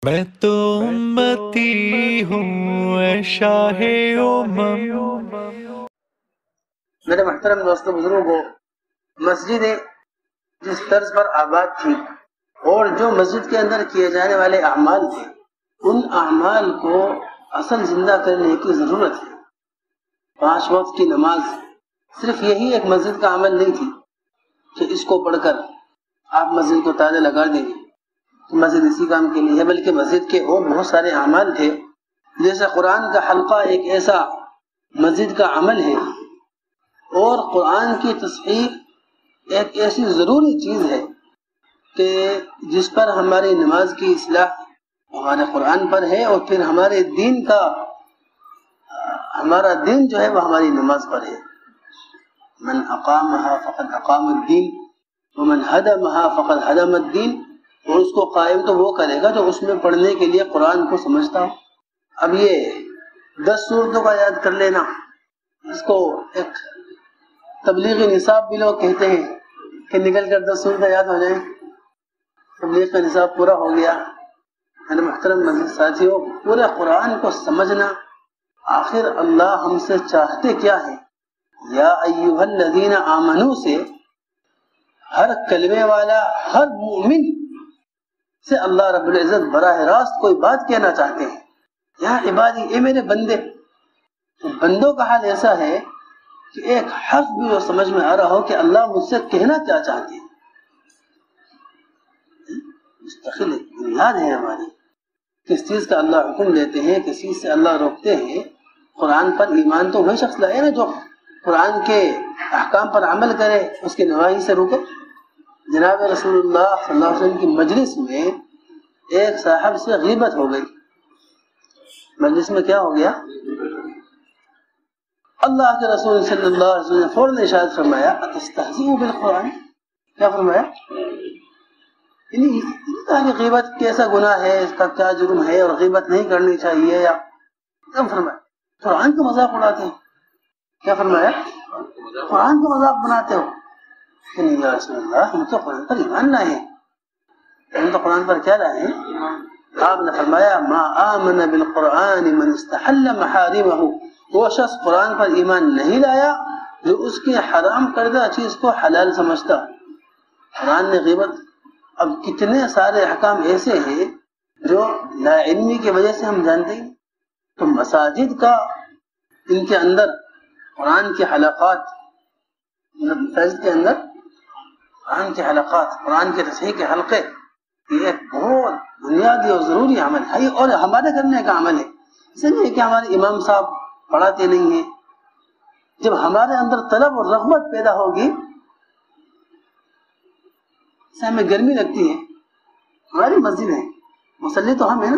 میں تو امتی ہوں اے شاہ امم۔ میرے محترم دوستوں بزرگوں، مسجدیں جس طرز پر آباد تھی اور جو مسجد کے اندر کیے جانے والے اعمال تھے، ان اعمال کو اصل زندہ کرنے کی ضرورت ہے۔ 5 وقت کی نماز صرف یہی ایک مسجد کا عمل نہیں تھی کہ اس کو پڑھ کر آپ مسجد کو تالے لگا دیں گے، مسجد اسی کام کے لیے ہے، بلکہ مسجد کے اور بہت سارے اعمال تھے۔ جیسے قرآن کا حلقہ ایک ایسا مسجد کا عمل ہے، اور قرآن کی تصحیح ایک ایسی ضروری چیز ہے کہ جس پر ہماری نماز کی اصلاح ہمارے قرآن پر ہے، اور پھر ہمارے دین کا ہمارا دین جو ہے وہ ہماری نماز پر ہے۔ من اقامها فقد اقام الدین ومن هدمها فقد هدم الدین، اور اس کو قائم تو وہ کرے گا جو اس میں پڑھنے کے لیے قرآن کو سمجھتا ہو۔ اب یہ 10 سورتوں کا یاد کر لینا، اس کو ایک تبلیغی نصاب بھی لوگ کہتے ہیں کہ نکل کر 10 سورتیں یاد ہو جائیں، تبلیغ کا نصاب پورا ہو گیا۔ میرے محترم مسجد ساتھیوں، پورے قرآن کو سمجھنا، آخر اللہ ہم سے چاہتے کیا ہے؟ یا ایھا الذین آمنو سے ہر کلمے والا، ہر مومن سے اللہ رب العزت براہ راست کوئی بات کہنا چاہتے ہیں۔ یا عبادی، اے میرے بندے۔ تو بندوں کا حال ایسا ہے کہ ایک حرف بھی وہ سمجھ میں آ رہا ہو کہ اللہ مجھ سے کہنا کیا چاہتے ہیں۔ مستقل بنیاد ہے ہماری، کس چیز کا اللہ حکم دیتے ہیں، کس چیز سے اللہ روکتے ہیں۔ قرآن پر ایمان تو وہی شخص لائے نا جو قرآن کے احکام پر عمل کرے، اس کے نواہی سے روکے۔ جناب رسول اللہ صلی اللہ علیہ وسلم کی مجلس میں ایک صاحب سے غیبت ہو گئی۔ مجلس میں کیا ہو گیا؟ اللہ کے رسول صلی اللہ علیہ وسلم نے فوراً ارشاد فرمایا اتستہزئ بالقرآن، کیا فرمایا؟ یعنی کہ غیبت کیسا گناہ ہے، اس کا کیا جرم ہے، اور غیبت نہیں کرنی چاہیے، یا کیا فرمایا؟ قرآن کا مذاق اڑاتے ہیں۔ کیا فرمایا؟ قرآن کا مذاق بناتے ہو کہ نہیں یا رسول اللہ، ہم تو قرآن پر ایمان لائے ہیں۔ ہم تو قرآن پر کیا لائے ہیں؟ آپ نے فرمایا ما آمن بالقرآن من استحل محارمہ، وہ شخص قرآن پر ایمان نہیں لایا جو اس کی حرام کردہ چیز کو حلال سمجھتا۔ قرآن نے غیبت، اب کتنے سارے احکام ایسے ہیں جو لا علمی کی وجہ سے ہم جانتے ہیں۔ تو مساجد کا، ان کے اندر قرآن کے حلقات، مساجد کے اندر قرآن کے حلقات، قرآن کے تصحیح کے حلقے، یہ ایک بہت بنیادی اور ضروری عمل ہے، اور ہمارے کرنے کا عمل ہے۔ اس لیے کہ ہمارے امام صاحب پڑھاتے نہیں ہیں۔ جب ہمارے اندر طلب اور رغبت پیدا ہوگی، سے ہمیں گرمی لگتی ہے، ہماری مسجد ہے، مصلی تو ہم ہیں نا،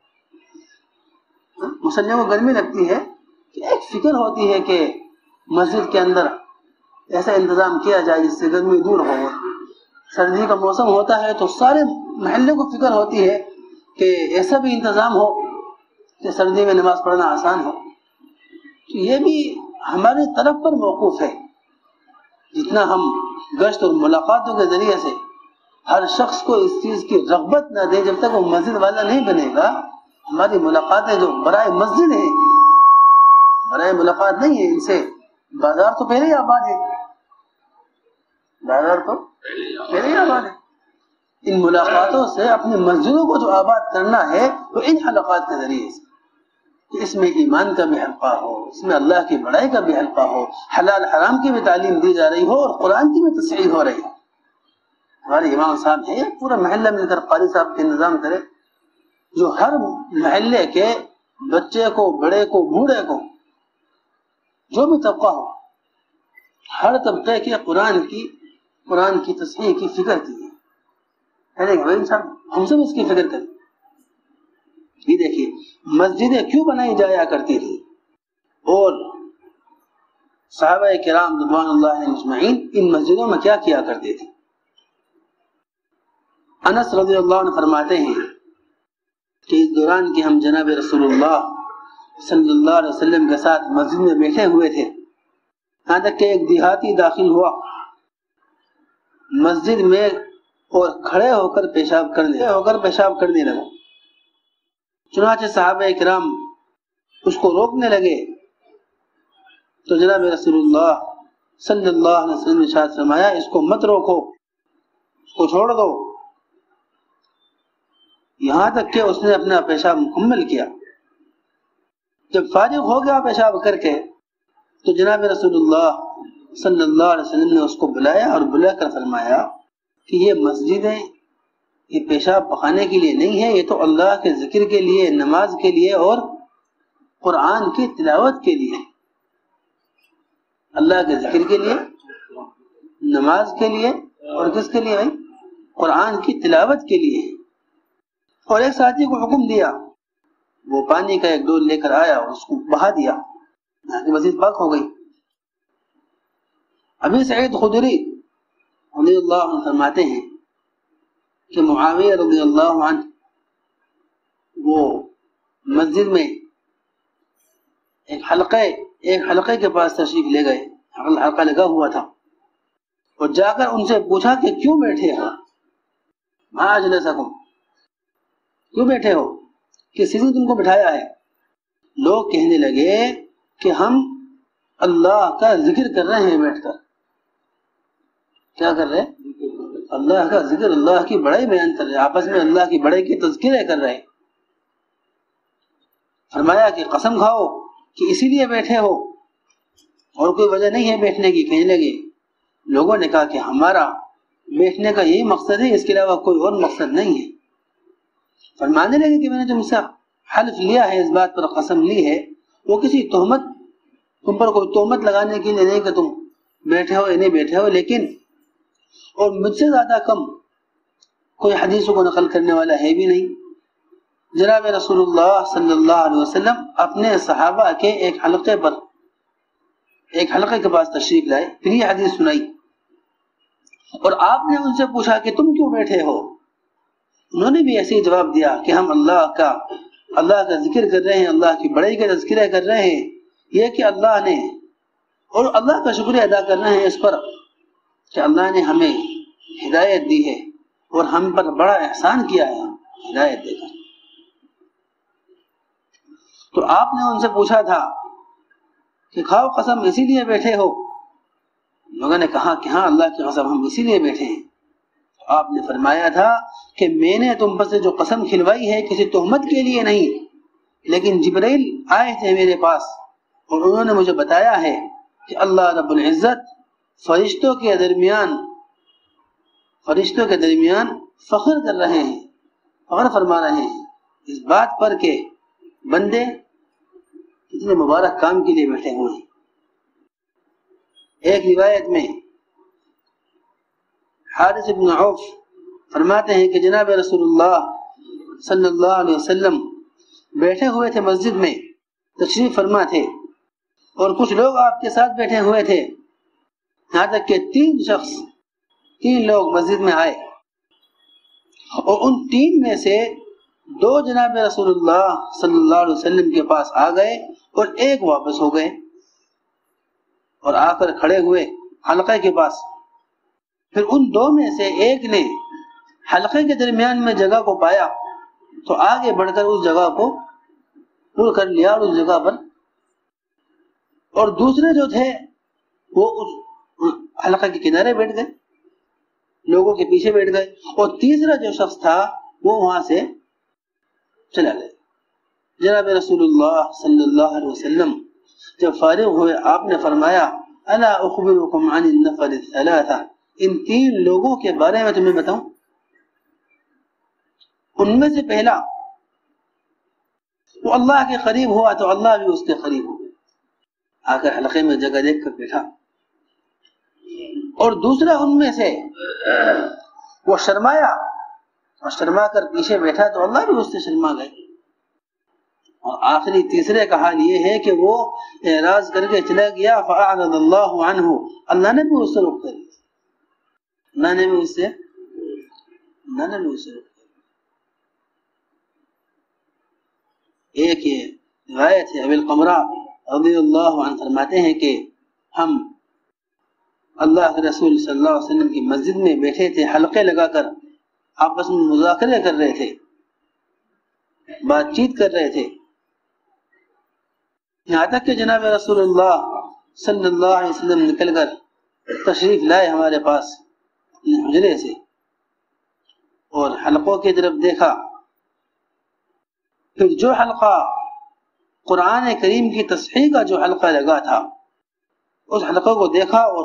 مصلیوں کو گرمی لگتی ہے کہ ایک فکر ہوتی ہے کہ مسجد کے اندر ایسا انتظام کیا جائے جس سے گرمی دور ہو۔ سردی کا موسم ہوتا ہے تو سارے محلے کو فکر ہوتی ہے کہ ایسا بھی انتظام ہو کہ سردی میں نماز پڑھنا آسان ہو۔ تو یہ بھی ہماری طرف پر موقوف ہے۔ جتنا ہم گشت اور ملاقاتوں کے ذریعے سے ہر شخص کو اس چیز کی رغبت نہ دیں، جب تک وہ مسجد والا نہیں بنے گا، ہماری ملاقاتیں جو برائے مسجد ہیں، برائے ملاقات نہیں ہے، ان سے بازار تو پہلے ہی آباد ہے، بازار تو پہلے ہی آباد ہے۔ ان ملاقاتوں سے اپنی مسجدوں کو جو آباد کرنا ہے وہ ان حلقات کے ذریعے سے، کہ اس میں ایمان کا بھی حلقہ ہو، اس میں اللہ کی بڑائی کا بھی حلقہ ہو، حلال حرام کی بھی تعلیم دی جا رہی ہو، اور قرآن کی بھی تصحیح ہو رہی ہے۔ ہمارے امام صاحب ہیں، پورا محلہ مل کر قاری صاحب کے انتظام کرے، جو ہر محلے کے بچے کو، بڑے کو، بوڑھے کو، جو بھی طبقہ ہو، ہر طبقے کے قرآن کی تصحیح کی فکر کی ہے۔ بھائی انسان ہم سب اس کی فکر کریں۔ یہ دیکھیے مسجدیں کیوں بنائی جایا کرتی تھی، اور صحابہ کرام رضوان اللہ علیہم اجمعین ان مسجدوں میں کیا کیا کرتے تھے۔ انس رضی اللہ عنہ فرماتے ہیں کہ اس دوران کہ ہم جناب رسول اللہ صلی اللہ علیہ وسلم کے ساتھ مسجد میں بیٹھے ہوئے تھے، یہاں تک کہ ایک دیہاتی داخل ہوا مسجد میں اور کھڑے ہو کر پیشاب کرنے لگا۔ چنانچہ صحابہ کرام اس کو روکنے لگے تو جناب رسول اللہ صلی اللہ علیہ وسلم نے ارشاد فرمایا اس کو مت روکو، اس کو چھوڑ دو، یہاں تک کہ اس نے اپنا پیشاب مکمل کیا۔ جب فارغ ہو گیا پیشاب کر کے تو جناب رسول اللہ صلی اللہ علیہ وسلم نے اس کو بلایا اور بلا کر فرمایا کہ یہ مسجدیں یہ پیشاب پخانے کے لیے نہیں ہے، یہ تو اللہ کے ذکر کے لیے، نماز کے لیے اور قرآن کی تلاوت کے لیے، اللہ کے ذکر کے لیے، نماز کے لیے اور کس کے لیے بھائی؟ قرآن کی تلاوت کے لیے۔ اور ایک ساتھی کو حکم دیا، وہ پانی کا ایک ڈول لے کر آیا اور اس کو بہا دیا، مسجد پاک ہو گئی۔ ابی سعید خدری رضی اللہ عنہ فرماتے ہیں کہ معاویہ رضی اللہ عنہ وہ مسجد میں ایک حلقے کے پاس تشریف لے گئے، حلقہ لگا ہوا تھا، اور جا کر ان سے پوچھا کہ کیوں بیٹھے ہو، ما اجلسکم، کیوں بیٹھے ہو، کسی نے تم کو بٹھایا ہے؟ لوگ کہنے لگے کہ ہم اللہ کا ذکر کر رہے ہیں بیٹھ کر۔ کیا کر رہے ہیں؟ اللہ کا ذکر، اللہ کی بڑائی بیان کر رہے ہیں، آپس میں اللہ کی بڑائی کی تذکرے کر رہے ہیں۔ فرمایا کہ قسم کھاؤ کہ اسی لیے بیٹھے ہو اور کوئی وجہ نہیں ہے بیٹھنے کی؟ کہنے لگے، لوگوں نے کہا کہ ہمارا بیٹھنے کا یہی مقصد ہے، اس کے علاوہ کوئی اور مقصد نہیں ہے۔ فرمانے لگے کہ میں نے تم سے حلف لیا ہے، اس بات پر قسم لی ہے، وہ کسی تہمت، تم پر کوئی تہمت لگانے کے لیے نہیں کہ تم بیٹھے ہو یا نہیں بیٹھے ہو، لیکن اور مجھ سے زیادہ کم کوئی حدیثوں کو نقل کرنے والا ہے بھی نہیں۔ جناب رسول اللہ صلی اللہ علیہ وسلم اپنے صحابہ کے ایک حلقے کے پاس تشریف لائے، پھر یہ حدیث سنائی، اور آپ نے ان سے پوچھا کہ تم کیوں بیٹھے ہو؟ انہوں نے بھی ایسے ہی جواب دیا کہ ہم اللہ کا ذکر کر رہے ہیں، اللہ کی بڑائی کا تذکرہ کر رہے ہیں، یہ کہ اللہ نے، اور اللہ کا شکریہ ادا کر رہے ہیں اس پر کہ اللہ نے ہمیں ہدایت دی ہے اور ہم پر بڑا احسان کیا ہے ہدایت دے کر۔ تو آپ نے ان سے پوچھا تھا کہ کھاؤ قسم اسی لیے بیٹھے ہو؟ لوگوں نے کہا کہ ہاں اللہ کی قسم ہم اسی لیے بیٹھے ہیں۔ آپ نے فرمایا تھا کہ میں نے تم پر سے جو قسم کھلوائی ہے کسی تہمت کے لیے نہیں، لیکن جبرائیل آئے تھے میرے پاس اور انہوں نے مجھے بتایا ہے کہ اللہ رب العزت فرشتوں کے درمیان فخر کر رہے ہیں، فخر فرما رہے ہیں اس بات پر کہ بندے کتنے مبارک کام کے لیے بیٹھے ہوئے ہیں۔ ایک روایت میں حارث بن عوف فرماتے ہیں کہ جناب رسول اللہ صلی اللہ علیہ وسلم بیٹھے ہوئے تھے، مسجد میں تشریف فرما تھے، اور کچھ لوگ آپ کے ساتھ بیٹھے ہوئے تھے، یہاں تک کہ تین لوگ مسجد میں آئے، اور ان تین میں سے دو جناب رسول اللہ صلی اللہ علیہ وسلم کے پاس آ گئے اور ایک واپس ہو گئے، اور آ کر کھڑے ہوئے حلقے کے پاس۔ پھر ان دو میں سے ایک نے حلقے کے درمیان میں جگہ کو پایا تو آگے بڑھ کر اس جگہ کو پور کر لیا اور اس جگہ پر، اور دوسرے جو تھے وہ اس حلقے کے کنارے بیٹھ گئے، لوگوں کے پیچھے بیٹھ گئے، اور تیسرا جو شخص تھا وہ وہاں سے چلا گیا۔ جناب رسول اللہ صلی اللہ علیہ وسلم جب فارغ ہوئے آپ نے فرمایا الا اخبرکم عن النفر الثلاثہ، ان تین لوگوں کے بارے میں تمہیں بتاؤں؟ ان میں سے پہلا وہ اللہ کے قریب ہوا تو اللہ بھی اس کے قریب ہو گیا، آ کر حلقے میں جگہ دیکھ کر بیٹھا، اور دوسرا ان میں سے وہ شرمایا اور شرما کر پیچھے بیٹھا تو اللہ بھی اس سے شرما گئے، اور آخری تیسرے کا حال یہ ہے کہ وہ اعراض کر کے چلا گیا، فأعرض اللہ عنہ، اللہ نے بھی اس سے رخ کر لیا، اللہ نے بھی اس سے رخ کر۔ ایک یہ روایت ہے ابی القمرہ رضی اللہ عنہ فرماتے ہیں کہ ہم اللہ کے رسول صلی اللہ علیہ وسلم کی مسجد میں بیٹھے تھے، حلقے لگا کر آپس میں مذاکرے کر رہے تھے، بات چیت کر رہے تھے، یہاں تک کہ جناب رسول اللہ صلی اللہ علیہ وسلم نکل کر تشریف لائے ہمارے پاس اپنے حجرے سے، اور حلقوں کی طرف دیکھا. پھر جو حلقہ قرآن کریم کی تصحیح کا جو حلقہ لگا تھا اس حلقوں کو دیکھا، اور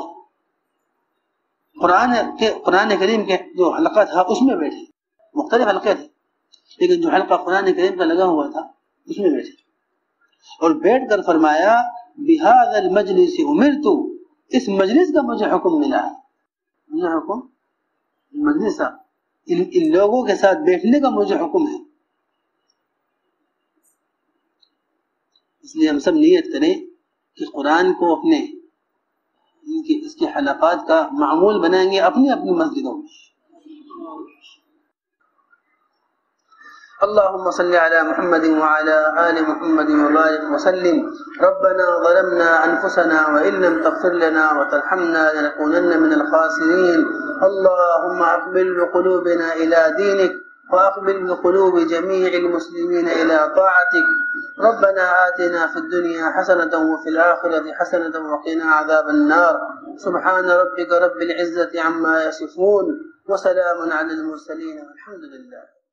قرآن کریم کے جو حلقہ تھا اس میں بیٹھے. مختلف حلقے تھے لیکن جو حلقہ قرآن کریم کا لگا ہوا تھا اس میں بیٹھے، اور بیٹھ کر فرمایا بِهَذَا الْمَجْلِسِ أُمِرْتُ، اس مجلس کا مجھے حکم ملا ہے. مجھے حکم مجلس ان لوگوں کے ساتھ بیٹھنے کا مجھے حکم ہے. اس لیے ہم سب نیت کریں کہ قرآن کو اپنے اس کے حلقات کا معمول بنائیں گے اپنی اپنی مسجدوں میں. اللهم صل على محمد وعلى آل محمد وبارك وسلم. ربنا ظلمنا أنفسنا وإن لم تغفر لنا وترحمنا لنكونن من الخاسرين. اللهم أقبل بقلوبنا إلى دينك وأقبل بقلوب جميع المسلمين إلى طاعتك. ربنا آتنا في الدنيا حسنة وفي الآخرة حسنة وقنا عذاب النار. سبحان ربك رب العزة عما يصفون وسلام على المرسلين والحمد لله.